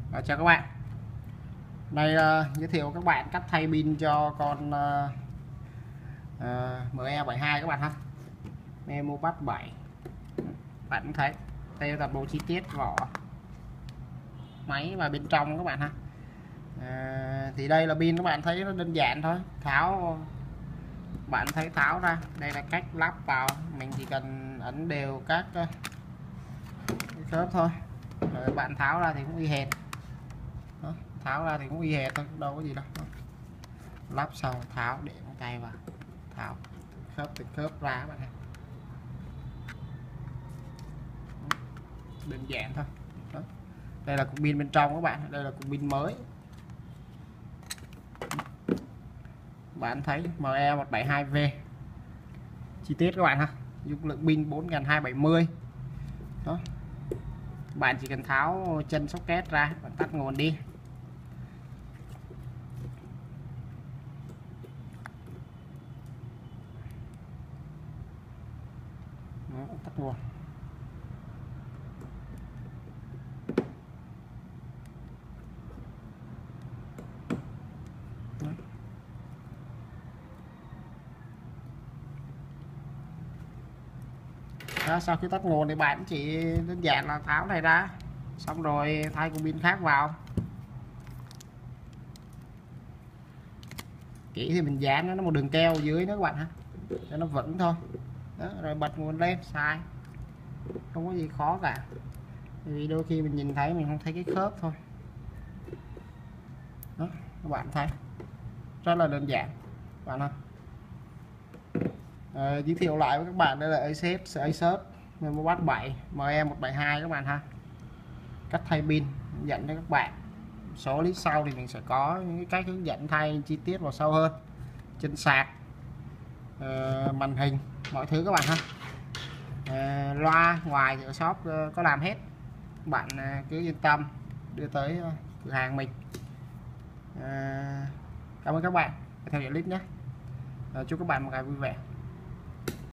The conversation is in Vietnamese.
Chào các bạn. Nay giới thiệu các bạn cách thay pin cho con ME72 các bạn ha. Memopass 7. Bạn cũng thấy đây là toàn bộ chi tiết vỏ máy và bên trong các bạn ha. Thì đây là pin, các bạn thấy nó đơn giản thôi. Bạn thấy tháo ra, đây là cách lắp vào, mình chỉ cần ấn đều các khớp thôi. Rồi bạn tháo ra thì cũng y hệt. Đó, tháo ra thì cũng y hệt thôi, đâu có gì đâu. Lắp xong tháo, để tay vào tháo khớp từ khớp ra các bạn ha. Đơn giản thôi. Đó. Đây là cục pin bên trong các bạn, đây là cục pin mới. Bạn thấy ME172V chi tiết các bạn ha, dung lượng pin 4270. Đó, bạn chỉ cần tháo chân socket ra, bạn tắt nguồn đi. Đó, tắt nguồn. Đó, sau khi tắt nguồn thì bạn chỉ đơn giản là tháo này ra, xong rồi thay cục pin khác vào. Kỹ thì mình dán nó một đường keo dưới đó các bạn ha, cho nó vững thôi. Đó, rồi bật nguồn lên xài, không có gì khó cả. Vì đôi khi mình nhìn thấy mình không thấy cái khớp thôi. Đó, các bạn thấy rất là đơn giản các bạn ha. Giới thiệu lại với các bạn, đây là Asus Memopass 7 ME172 các bạn ha. Cách thay pin dẫn cho các bạn. Số clip sau thì mình sẽ có những cách hướng dẫn thay chi tiết vào sâu hơn, chân sạc, màn hình, mọi thứ các bạn ha. Loa ngoài thì ở shop có làm hết, bạn cứ yên tâm đưa tới cửa hàng mình. Cảm ơn các bạn theo dõi clip nhé. Chúc các bạn một ngày vui vẻ.